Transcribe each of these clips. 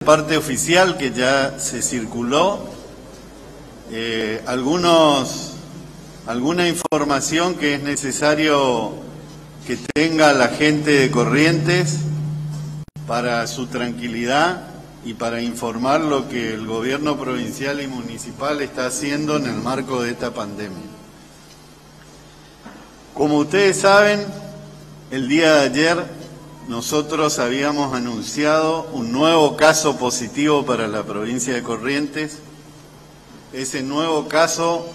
parte oficial que ya se circuló, alguna información que es necesario que tenga la gente de Corrientes para su tranquilidad y para informar lo que el gobierno provincial y municipal está haciendo en el marco de esta pandemia. Como ustedes saben, el día de ayer nosotros habíamos anunciado un nuevo caso positivo para la provincia de Corrientes. Ese nuevo caso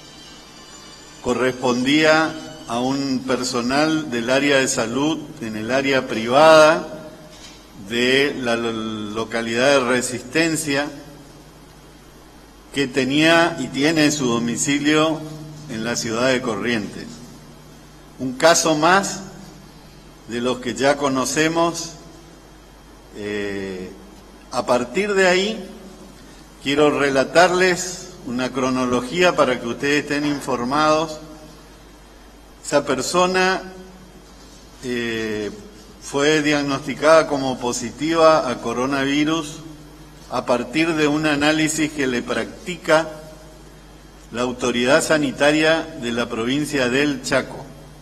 correspondía a un personal del área de salud en el área privada de la localidad de Resistencia, que tenía y tiene su domicilio en la ciudad de Corrientes. Un caso más de los que ya conocemos. A partir de ahí quiero relatarles una cronología para que ustedes estén informados. Esa persona fue diagnosticada como positiva a coronavirus a partir de un análisis que le practica la autoridad sanitaria de la provincia del Chaco.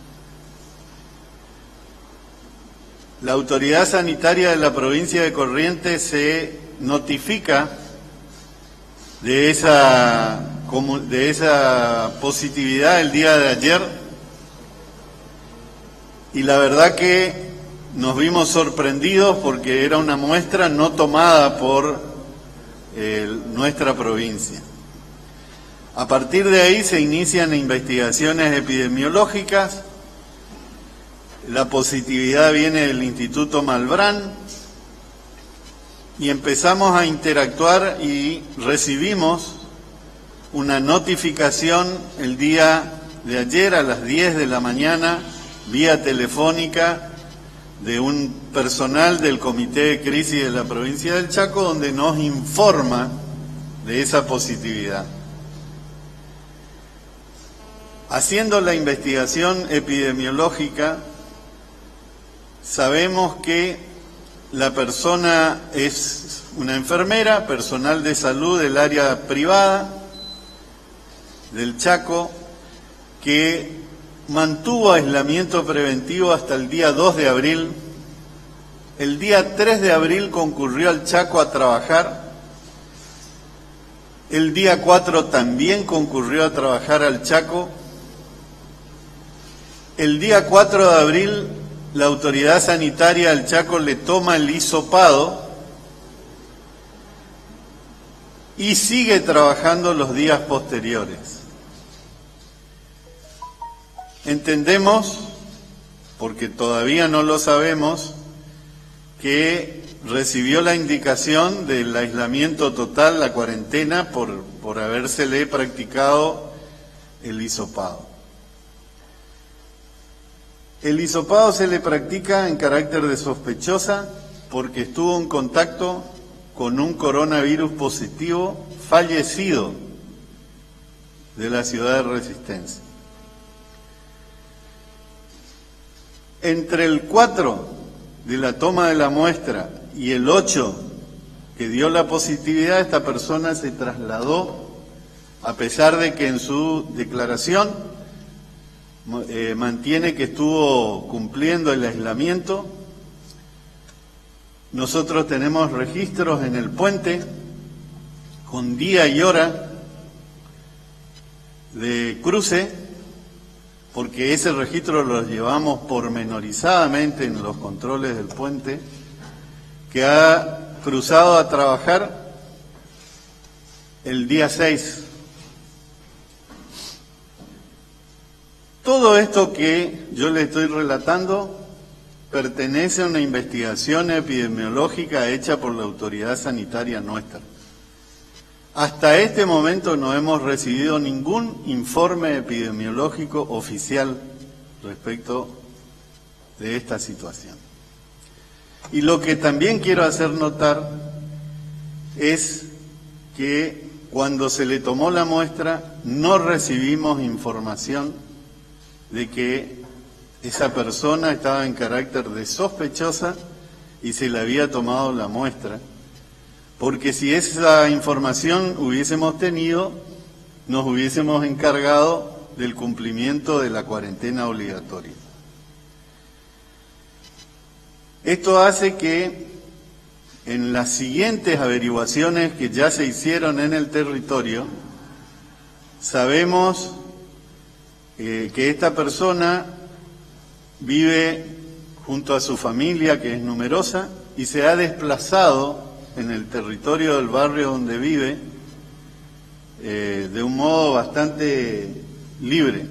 La autoridad sanitaria de la provincia de Corrientes se notifica de esa positividad el día de ayer, y la verdad que nos vimos sorprendidos porque era una muestra no tomada por nuestra provincia. A partir de ahí se inician investigaciones epidemiológicas. La positividad viene del Instituto Malbrán y empezamos a interactuar y recibimos una notificación el día de ayer a las 10 de la mañana vía telefónica de un personal del Comité de Crisis de la provincia del Chaco, donde nos informa de esa positividad. Haciendo la investigación epidemiológica, sabemos que la persona es una enfermera, personal de salud del área privada del Chaco, que mantuvo aislamiento preventivo hasta el día 2 de abril. El día 3 de abril concurrió al Chaco a trabajar. El día 4 también concurrió a trabajar al Chaco. El día 4 de abril la autoridad sanitaria del Chaco le toma el hisopado y sigue trabajando los días posteriores. Entendemos, porque todavía no lo sabemos, que recibió la indicación del aislamiento total, la cuarentena, por habérsele practicado el hisopado. El hisopado se le practica en carácter de sospechosa porque estuvo en contacto con un coronavirus positivo fallecido de la ciudad de Resistencia. Entre el 4 de la toma de la muestra y el 8 que dio la positividad, esta persona se trasladó, a pesar de que en su declaración mantiene que estuvo cumpliendo el aislamiento. Nosotros tenemos registros en el puente con día y hora de cruce, porque ese registro lo llevamos pormenorizadamente en los controles del puente, que ha cruzado a trabajar el día 6. Todo esto que yo le estoy relatando pertenece a una investigación epidemiológica hecha por la autoridad sanitaria nuestra. Hasta este momento no hemos recibido ningún informe epidemiológico oficial respecto de esta situación. Y lo que también quiero hacer notar es que cuando se le tomó la muestra no recibimos información de que esa persona estaba en carácter de sospechosa y se le había tomado la muestra, porque si esa información hubiésemos tenido, nos hubiésemos encargado del cumplimiento de la cuarentena obligatoria. Esto hace que en las siguientes averiguaciones que ya se hicieron en el territorio, sabemos que esta persona vive junto a su familia, que es numerosa, y se ha desplazado en el territorio del barrio donde vive de un modo bastante libre.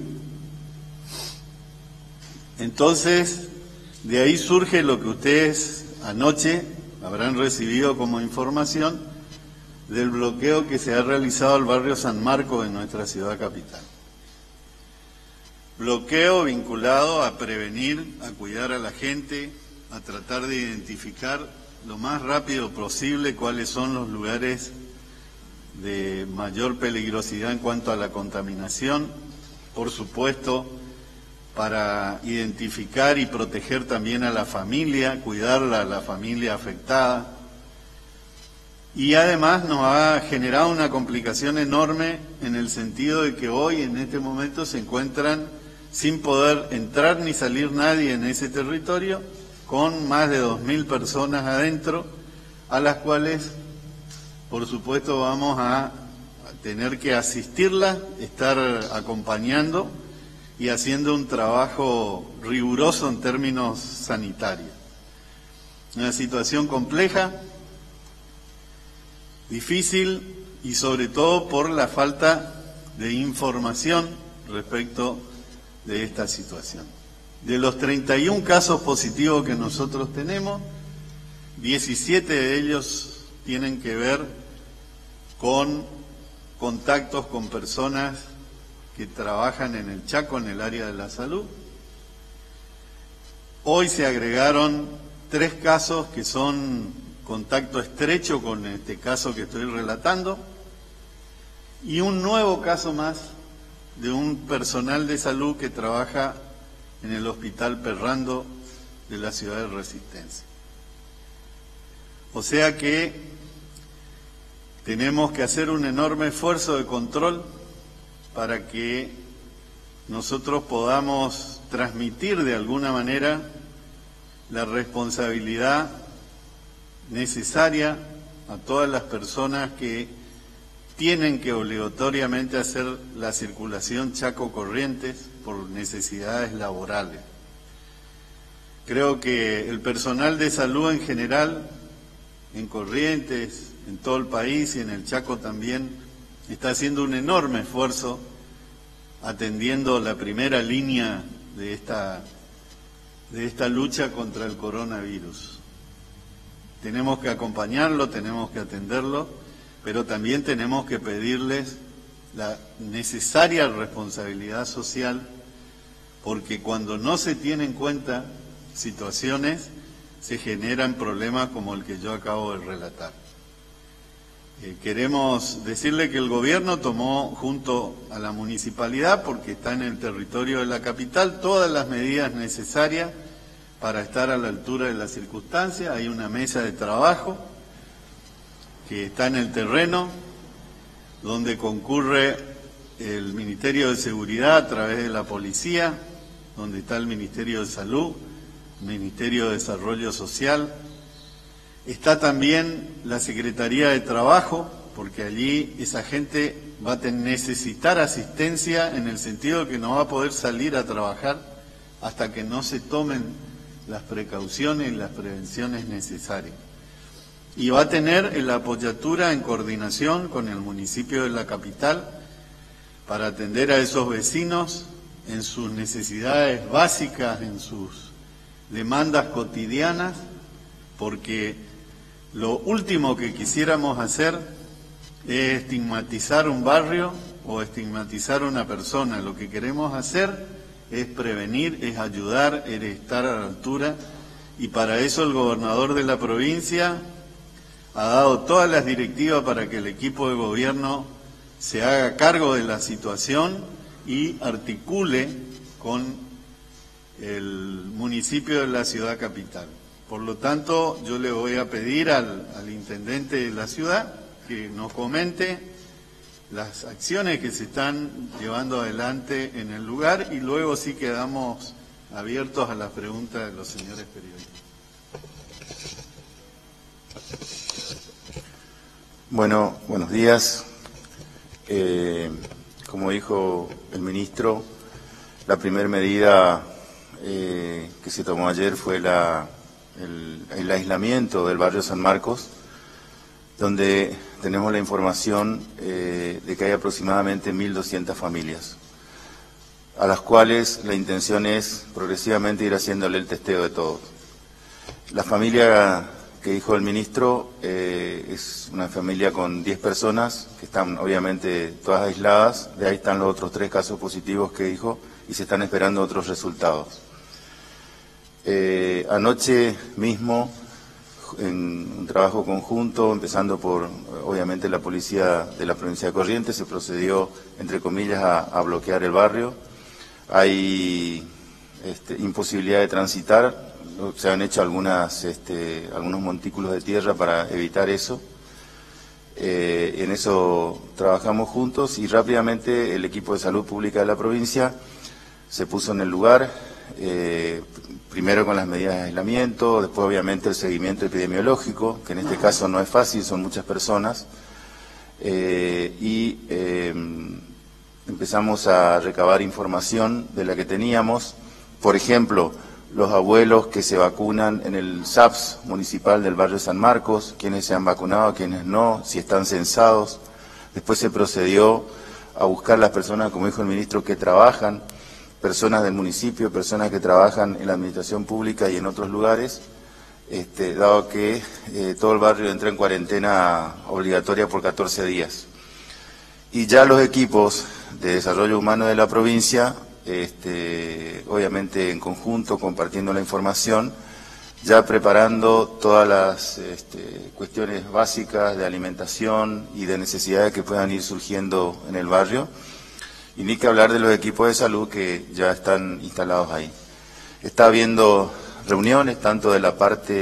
Entonces, de ahí surge lo que ustedes anoche habrán recibido como información del bloqueo que se ha realizado al barrio San Marcos de nuestra ciudad capital. Bloqueo vinculado a prevenir, a cuidar a la gente, a tratar de identificar lo más rápido posible cuáles son los lugares de mayor peligrosidad en cuanto a la contaminación, por supuesto, para identificar y proteger también a la familia, cuidarla a la familia afectada. Y además nos ha generado una complicación enorme en el sentido de que hoy, en este momento, se encuentran sin poder entrar ni salir nadie en ese territorio, con más de 2.000 personas adentro, a las cuales, por supuesto, vamos a tener que asistirlas, estar acompañando y haciendo un trabajo riguroso en términos sanitarios. Una situación compleja, difícil y sobre todo por la falta de información respecto de esta situación. De los 31 casos positivos que nosotros tenemos, 17 de ellos tienen que ver con contactos con personas que trabajan en el Chaco, en el área de la salud. Hoy se agregaron 3 casos que son contacto estrecho con este caso que estoy relatando, y un nuevo caso más de un personal de salud que trabaja en el Hospital Perrando de la ciudad de Resistencia. O sea que tenemos que hacer un enorme esfuerzo de control para que nosotros podamos transmitir de alguna manera la responsabilidad necesaria a todas las personas que tienen que obligatoriamente hacer la circulación Chaco-Corrientes por necesidades laborales. Creo que el personal de salud en general, en Corrientes, en todo el país y en el Chaco también, está haciendo un enorme esfuerzo atendiendo la primera línea de esta lucha contra el coronavirus. Tenemos que acompañarlo, tenemos que atenderlo, pero también tenemos que pedirles la necesaria responsabilidad social, porque cuando no se tienen en cuenta situaciones, se generan problemas como el que yo acabo de relatar. Queremos decirle que el gobierno tomó junto a la municipalidad, porque está en el territorio de la capital, todas las medidas necesarias para estar a la altura de las circunstancias. Hay una mesa de trabajo que está en el terreno, donde concurre el Ministerio de Seguridad a través de la Policía, donde está el Ministerio de Salud, el Ministerio de Desarrollo Social. Está también la Secretaría de Trabajo, porque allí esa gente va a necesitar asistencia en el sentido de que no va a poder salir a trabajar hasta que no se tomen las precauciones y las prevenciones necesarias. Y va a tener la apoyatura en coordinación con el municipio de la capital para atender a esos vecinos en sus necesidades básicas, en sus demandas cotidianas, porque lo último que quisiéramos hacer es estigmatizar un barrio o estigmatizar a una persona. Lo que queremos hacer es prevenir, es ayudar, es estar a la altura, y para eso el gobernador de la provincia ha dado todas las directivas para que el equipo de gobierno se haga cargo de la situación y articule con el municipio de la ciudad capital. Por lo tanto, yo le voy a pedir al intendente de la ciudad que nos comente las acciones que se están llevando adelante en el lugar y luego sí quedamos abiertos a las preguntas de los señores periodistas. Bueno, buenos días. Como dijo el ministro, la primera medida que se tomó ayer fue el aislamiento del barrio San Marcos, donde tenemos la información de que hay aproximadamente 1.200 familias, a las cuales la intención es progresivamente ir haciéndole el testeo de todos. La familia que dijo el ministro es una familia con 10 personas, que están obviamente todas aisladas, de ahí están los otros 3 casos positivos que dijo, y se están esperando otros resultados. Anoche mismo, en un trabajo conjunto, empezando por, obviamente, la policía de la provincia de Corrientes, se procedió, entre comillas, a bloquear el barrio. Hay imposibilidad de transitar, se han hecho algunos montículos de tierra para evitar eso. En eso trabajamos juntos y rápidamente el equipo de salud pública de la provincia se puso en el lugar, primero con las medidas de aislamiento, después obviamente el seguimiento epidemiológico, que en este caso no es fácil, son muchas personas, y empezamos a recabar información de la que teníamos. Por ejemplo, los abuelos que se vacunan en el SAPS municipal del barrio San Marcos, quienes se han vacunado, quienes no, si están censados. Después se procedió a buscar las personas, como dijo el ministro, que trabajan, personas del municipio, personas que trabajan en la administración pública y en otros lugares, dado que todo el barrio entra en cuarentena obligatoria por 14 días. Y ya los equipos de desarrollo humano de la provincia, obviamente en conjunto, compartiendo la información, ya preparando todas las cuestiones básicas de alimentación y de necesidades que puedan ir surgiendo en el barrio. Y ni que hablar de los equipos de salud que ya están instalados ahí. Está habiendo reuniones, tanto de la parte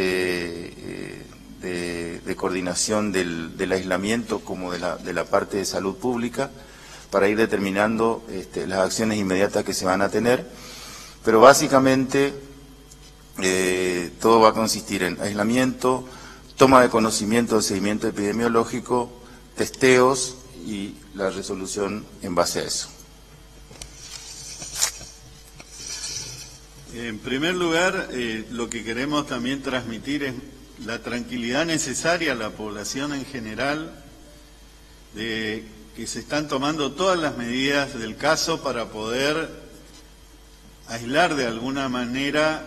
de coordinación del aislamiento como de la parte de salud pública, para ir determinando las acciones inmediatas que se van a tener. Pero básicamente todo va a consistir en aislamiento, toma de conocimiento del seguimiento epidemiológico, testeos y la resolución en base a eso. En primer lugar, lo que queremos también transmitir es la tranquilidad necesaria a la población en general, de que se están tomando todas las medidas del caso para poder aislar de alguna manera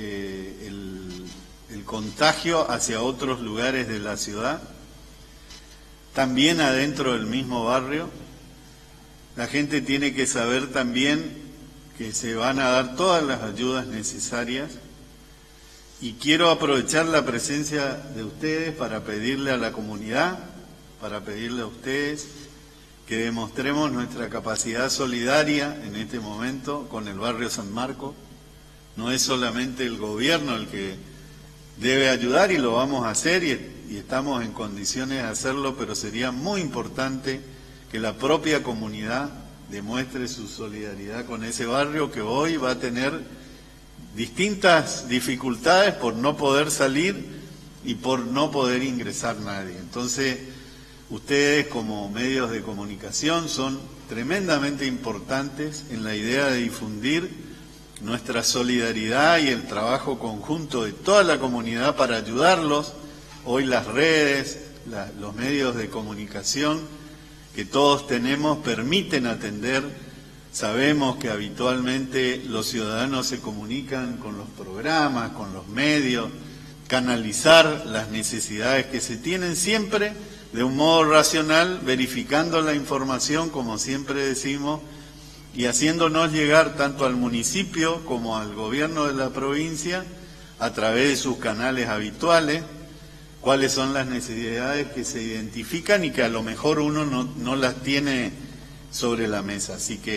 el contagio hacia otros lugares de la ciudad, también adentro del mismo barrio. La gente tiene que saber también que se van a dar todas las ayudas necesarias, y quiero aprovechar la presencia de ustedes para pedirle a la comunidad, para pedirle a ustedes que demostremos nuestra capacidad solidaria en este momento con el barrio San Marcos. No es solamente el gobierno el que debe ayudar, y lo vamos a hacer y estamos en condiciones de hacerlo, pero sería muy importante que la propia comunidad demuestre su solidaridad con ese barrio que hoy va a tener distintas dificultades por no poder salir y por no poder ingresar nadie. Entonces, ustedes como medios de comunicación son tremendamente importantes en la idea de difundir nuestra solidaridad y el trabajo conjunto de toda la comunidad para ayudarlos. Hoy las redes, los medios de comunicación que todos tenemos permiten atender. Sabemos que habitualmente los ciudadanos se comunican con los programas, con los medios, canalizar las necesidades que se tienen siempre de un modo racional, verificando la información, como siempre decimos, y haciéndonos llegar tanto al municipio como al gobierno de la provincia, a través de sus canales habituales, cuáles son las necesidades que se identifican y que a lo mejor uno no las tiene sobre la mesa. Así que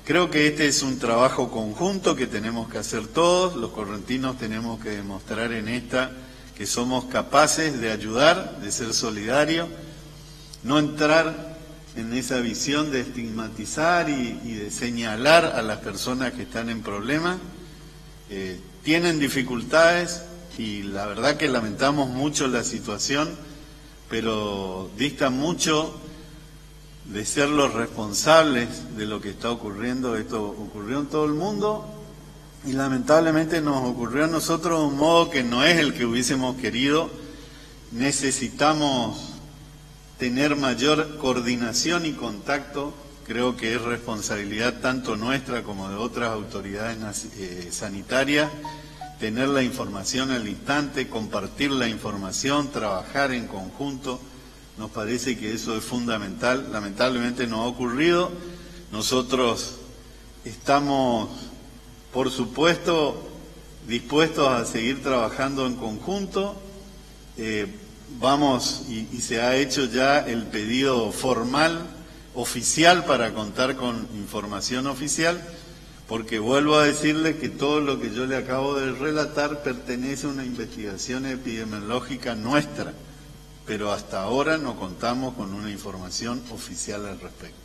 Creo que este es un trabajo conjunto que tenemos que hacer todos. Los correntinos tenemos que demostrar en esta que somos capaces de ayudar, de ser solidarios, no entrar en esa visión de estigmatizar y de señalar a las personas que están en problemas. Tienen dificultades y la verdad que lamentamos mucho la situación, pero dista mucho de ser los responsables de lo que está ocurriendo. Esto ocurrió en todo el mundo y lamentablemente nos ocurrió a nosotros de un modo que no es el que hubiésemos querido. Necesitamos tener mayor coordinación y contacto. Creo que es responsabilidad tanto nuestra como de otras autoridades sanitarias tener la información al instante, compartir la información, trabajar en conjunto. Nos parece que eso es fundamental. Lamentablemente no ha ocurrido. Nosotros estamos, por supuesto, dispuestos a seguir trabajando en conjunto. Vamos y se ha hecho ya el pedido formal, oficial, para contar con información oficial, porque vuelvo a decirle que todo lo que yo le acabo de relatar pertenece a una investigación epidemiológica nuestra, pero hasta ahora no contamos con una información oficial al respecto.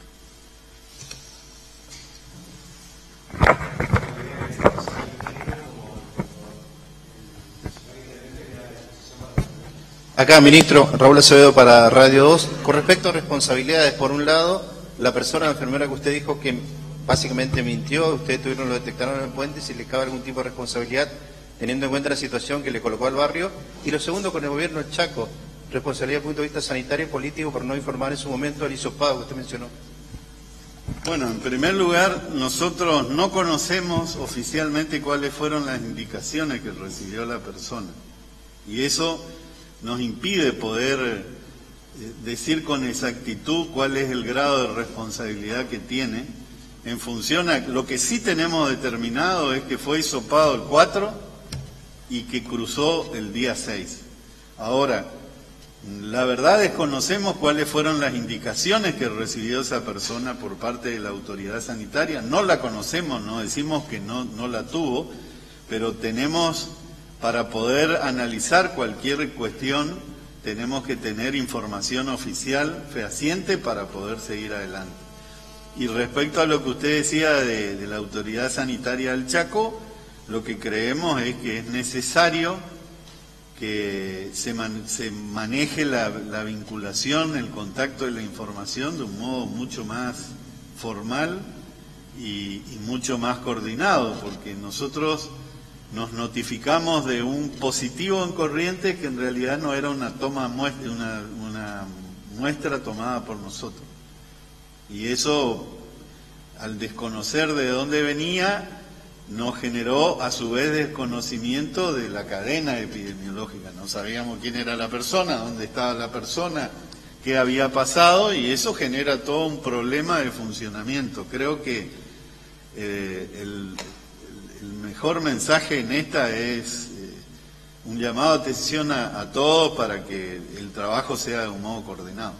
Acá, ministro, Raúl Acevedo para Radio 2. Con respecto a responsabilidades, por un lado, la persona, la enfermera que usted dijo que básicamente mintió, ustedes lo detectaron en el puente, si le cabe algún tipo de responsabilidad, teniendo en cuenta la situación que le colocó al barrio. Y lo segundo, con el gobierno del Chaco, responsabilidad desde el punto de vista sanitario y político por no informar en su momento al hisopado que usted mencionó. Bueno, en primer lugar, nosotros no conocemos oficialmente cuáles fueron las indicaciones que recibió la persona. Y eso nos impide poder decir con exactitud cuál es el grado de responsabilidad que tiene. En función a lo que sí tenemos determinado es que fue hisopado el 4 y que cruzó el día 6. Ahora, la verdad desconocemos cuáles fueron las indicaciones que recibió esa persona por parte de la autoridad sanitaria. No la conocemos, no decimos que no la tuvo, pero tenemos, para poder analizar cualquier cuestión, tenemos que tener información oficial fehaciente para poder seguir adelante. Y respecto a lo que usted decía de la autoridad sanitaria del Chaco, lo que creemos es que es necesario que se maneje la vinculación, el contacto de la información de un modo mucho más formal y mucho más coordinado, porque nosotros nos notificamos de un positivo en Corrientes que en realidad no era una muestra tomada por nosotros. Y eso, al desconocer de dónde venía, nos generó a su vez desconocimiento de la cadena epidemiológica. No sabíamos quién era la persona, dónde estaba la persona, qué había pasado, y eso genera todo un problema de funcionamiento. Creo que el mejor mensaje en esta es un llamado de atención a todos para que el trabajo sea de un modo coordinado.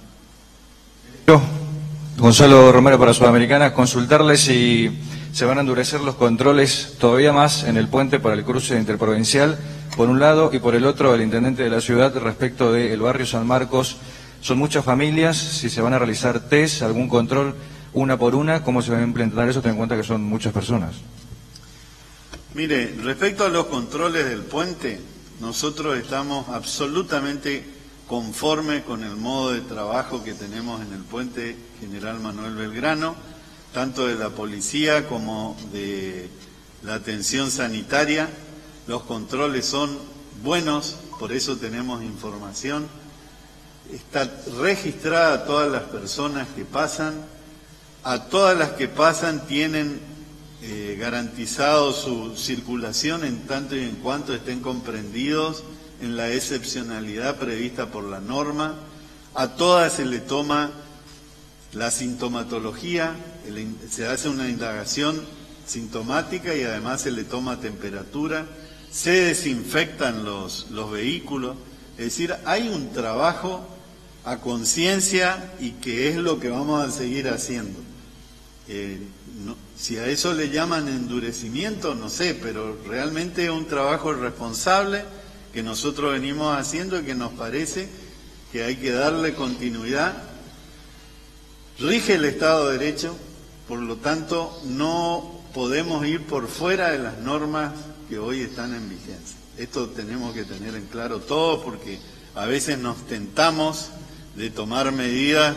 Gonzalo Romero para Sudamericana, consultarle si se van a endurecer los controles todavía más en el puente para el cruce interprovincial, por un lado, y por el otro, el intendente de la ciudad respecto del barrio San Marcos. Son muchas familias, si se van a realizar test, algún control una por una, ¿cómo se va a implementar eso? Ten en cuenta que son muchas personas. Mire, respecto a los controles del puente, nosotros estamos absolutamente conformes con el modo de trabajo que tenemos en el puente General Manuel Belgrano, tanto de la policía como de la atención sanitaria. Los controles son buenos, por eso tenemos información. Está registrada a todas las personas que pasan. A todas las que pasan tienen garantizado su circulación en tanto y en cuanto estén comprendidos en la excepcionalidad prevista por la norma. A todas se le toma la sintomatología, se hace una indagación sintomática y además se le toma temperatura, se desinfectan los vehículos. Es decir, hay un trabajo a conciencia y que es lo que vamos a seguir haciendo. Si a eso le llaman endurecimiento, no sé, pero realmente es un trabajo responsable que nosotros venimos haciendo y que nos parece que hay que darle continuidad. Rige el Estado de Derecho, por lo tanto no podemos ir por fuera de las normas que hoy están en vigencia. Esto tenemos que tener en claro todo, porque a veces nos tentamos de tomar medidas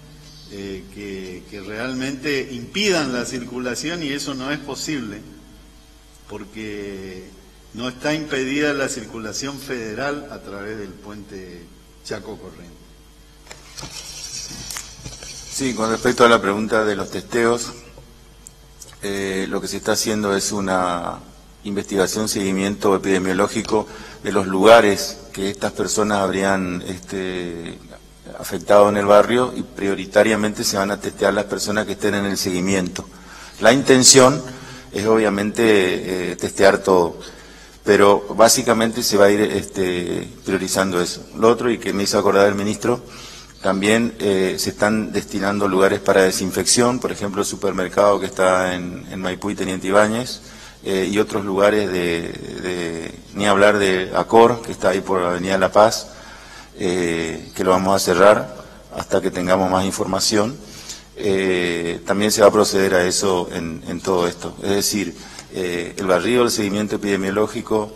que realmente impidan la circulación, y eso no es posible, porque no está impedida la circulación federal a través del puente Chaco Corrientes. Sí, con respecto a la pregunta de los testeos, lo que se está haciendo es una investigación, seguimiento epidemiológico de los lugares que estas personas habrían afectado en el barrio, y prioritariamente se van a testear las personas que estén en el seguimiento. La intención es obviamente testear todo, pero básicamente se va a ir priorizando eso. Lo otro, y que me hizo acordar el ministro, también se están destinando lugares para desinfección, por ejemplo el supermercado que está en Maipú y Teniente Ibáñez, y otros lugares ni hablar de Acor, que está ahí por Avenida La Paz, que lo vamos a cerrar hasta que tengamos más información. También se va a proceder a eso en todo esto. Es decir, el barrido, el seguimiento epidemiológico,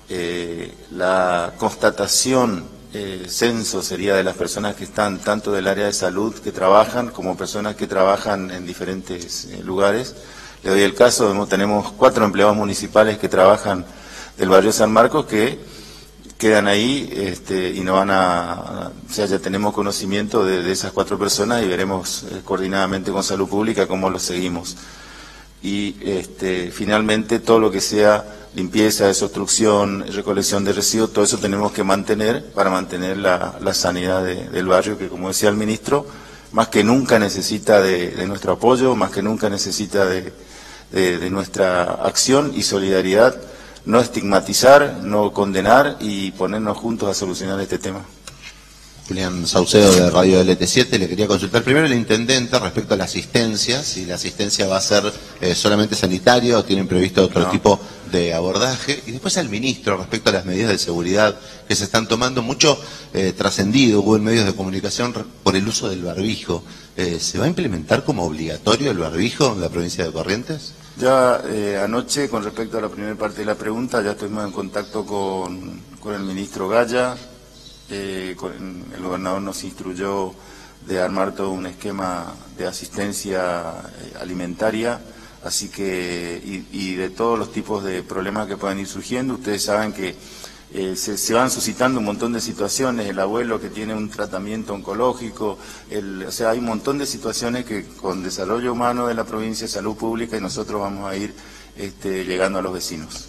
la constatación, censo sería de las personas que están tanto del área de salud que trabajan como personas que trabajan en diferentes lugares. Le doy el caso, tenemos 4 empleados municipales que trabajan del barrio San Marcos que quedan ahí y no van o sea, ya tenemos conocimiento de esas 4 personas y veremos coordinadamente con Salud Pública cómo los seguimos. Y finalmente todo lo que sea limpieza, desobstrucción, recolección de residuos, todo eso tenemos que mantener para mantener la sanidad del barrio, que como decía el ministro, más que nunca necesita de nuestro apoyo, más que nunca necesita de nuestra acción y solidaridad. No estigmatizar, no condenar y ponernos juntos a solucionar este tema. Julián Saucedo de Radio LT7, le quería consultar primero al intendente respecto a la asistencia, si la asistencia va a ser solamente sanitaria o tienen previsto otro tipo de abordaje, y después al ministro respecto a las medidas de seguridad que se están tomando, mucho trascendido hubo en medios de comunicación por el uso del barbijo. ¿Se va a implementar como obligatorio el barbijo en la provincia de Corrientes? Ya anoche, con respecto a la primera parte de la pregunta, ya estuvimos en contacto con el ministro Gaya. El gobernador nos instruyó de armar todo un esquema de asistencia alimentaria, así que y de todos los tipos de problemas que puedan ir surgiendo. Ustedes saben que se van suscitando un montón de situaciones, el abuelo que tiene un tratamiento oncológico, o sea, hay un montón de situaciones que con desarrollo humano de la provincia, salud pública, y nosotros vamos a ir llegando a los vecinos.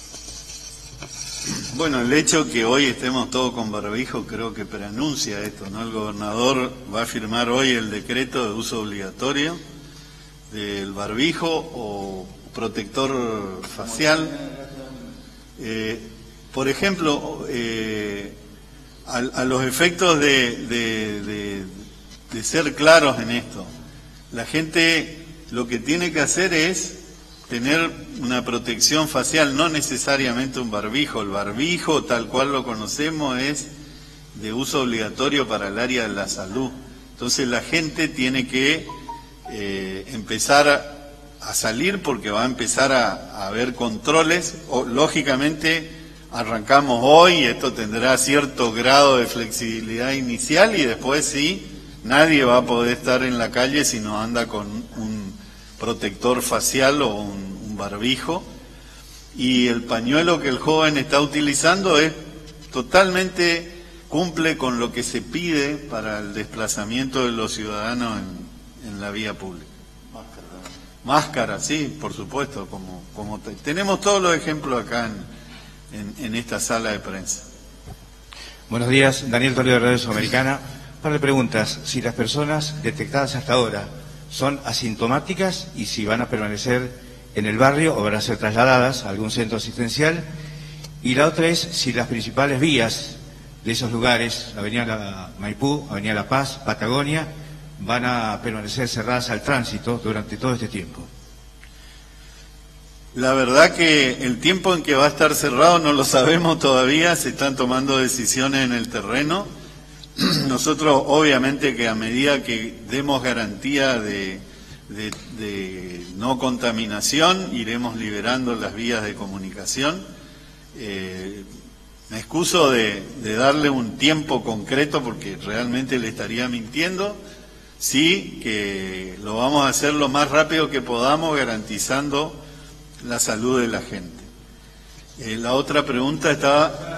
Bueno, el hecho que hoy estemos todos con barbijo creo que preanuncia esto, ¿no? El gobernador va a firmar hoy el decreto de uso obligatorio del barbijo o protector facial. Por ejemplo, a los efectos de ser claros en esto, la gente lo que tiene que hacer es tener una protección facial, no necesariamente un barbijo. El barbijo, tal cual lo conocemos, es de uso obligatorio para el área de la salud. Entonces la gente tiene que empezar a salir, porque va a empezar a haber controles. Lógicamente arrancamos hoy, esto tendrá cierto grado de flexibilidad inicial, y después sí, nadie va a poder estar en la calle si no anda con un protector facial o un barbijo. Y el pañuelo que el joven está utilizando cumple con lo que se pide para el desplazamiento de los ciudadanos en la vía pública. Máscara, sí, por supuesto, como tenemos todos los ejemplos acá en esta sala de prensa. Buenos días, Daniel Toledo de Radio Sudamericana. Para preguntas, si las personas detectadas hasta ahora son asintomáticas y si van a permanecer en el barrio o van a ser trasladadas a algún centro asistencial. Y la otra es si las principales vías de esos lugares, Avenida Maipú, Avenida La Paz, Patagonia, van a permanecer cerradas al tránsito durante todo este tiempo. La verdad que el tiempo en que va a estar cerrado no lo sabemos todavía, se están tomando decisiones en el terreno. Nosotros obviamente que a medida que demos garantía de no contaminación, iremos liberando las vías de comunicación. Me excuso de darle un tiempo concreto porque realmente le estaría mintiendo. Sí, que lo vamos a hacer lo más rápido que podamos, garantizando la salud de la gente. La otra pregunta estaba...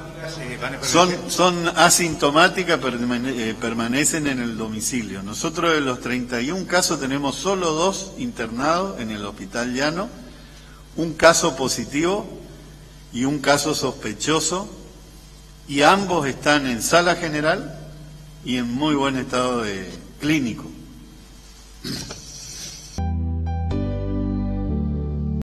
Son asintomáticas, permanecen en el domicilio. Nosotros de los 31 casos tenemos solo 2 internados en el Hospital Llano, un caso positivo y un caso sospechoso, y ambos están en sala general y en muy buen estado clínico.